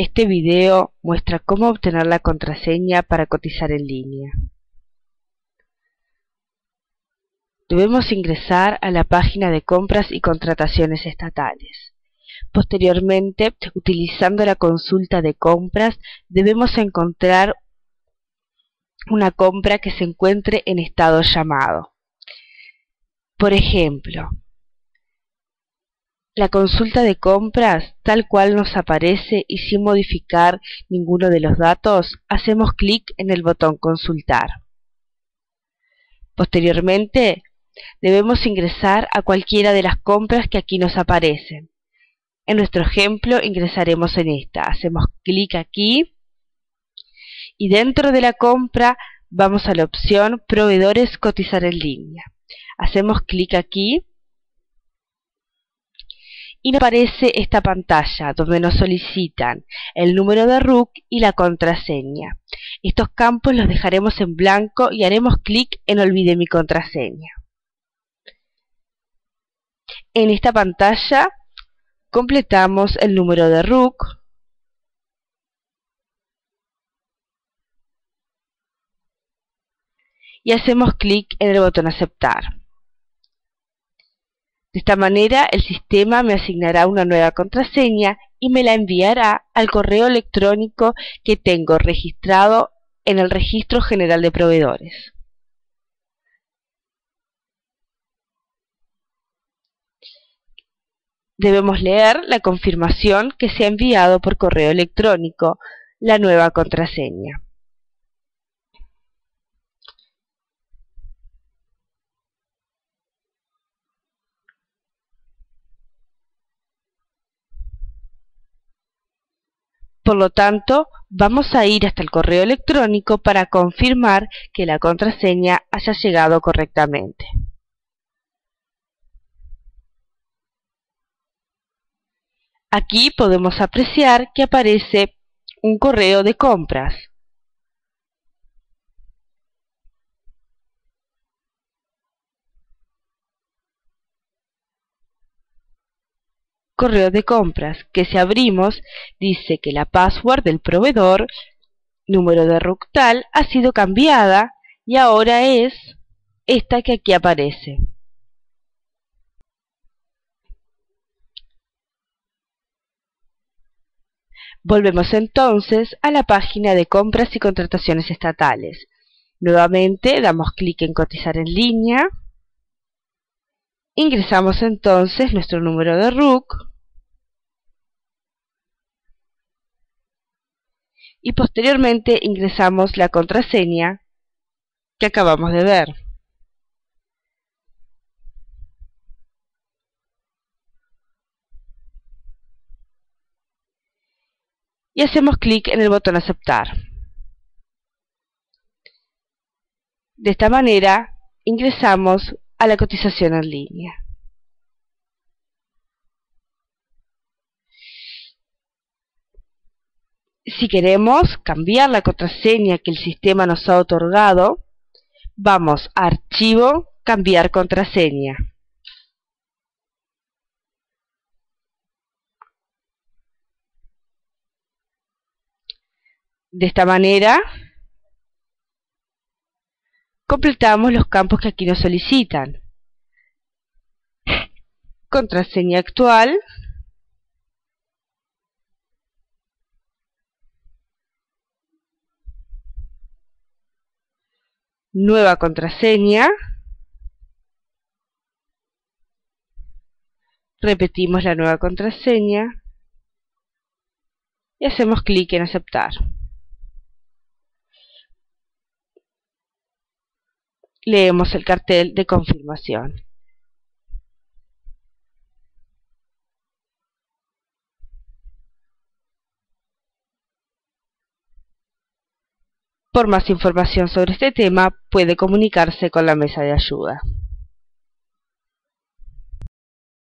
Este video muestra cómo obtener la contraseña para cotizar en línea. Debemos ingresar a la página de compras y contrataciones estatales. Posteriormente, utilizando la consulta de compras, debemos encontrar una compra que se encuentre en estado llamado. Por ejemplo, la consulta de compras, tal cual nos aparece y sin modificar ninguno de los datos, hacemos clic en el botón Consultar. Posteriormente, debemos ingresar a cualquiera de las compras que aquí nos aparecen. En nuestro ejemplo, ingresaremos en esta. Hacemos clic aquí y dentro de la compra vamos a la opción Proveedores cotizar en línea. Hacemos clic aquí y nos aparece esta pantalla donde nos solicitan el número de RUC y la contraseña. Estos campos los dejaremos en blanco y haremos clic en Olvidé mi contraseña. En esta pantalla completamos el número de RUC y hacemos clic en el botón Aceptar. De esta manera el sistema me asignará una nueva contraseña y me la enviará al correo electrónico que tengo registrado en el Registro General de Proveedores. Debemos leer la confirmación que se ha enviado por correo electrónico, la nueva contraseña. Por lo tanto, vamos a ir hasta el correo electrónico para confirmar que la contraseña haya llegado correctamente. Aquí podemos apreciar que aparece un correo de compras. Correo de compras que si abrimos dice que la password del proveedor, número de RUC tal, ha sido cambiada y ahora es esta que aquí aparece. Volvemos entonces a la página de compras y contrataciones estatales. Nuevamente damos clic en cotizar en línea. Ingresamos entonces nuestro número de RUC y posteriormente ingresamos la contraseña que acabamos de ver. Y hacemos clic en el botón Aceptar. De esta manera ingresamos a la cotización en línea. Si queremos cambiar la contraseña que el sistema nos ha otorgado, vamos a Archivo, Cambiar contraseña. De esta manera completamos los campos que aquí nos solicitan. Contraseña actual, nueva contraseña, repetimos la nueva contraseña y hacemos clic en Aceptar. Leemos el cartel de confirmación. Por más información sobre este tema, puede comunicarse con la mesa de ayuda.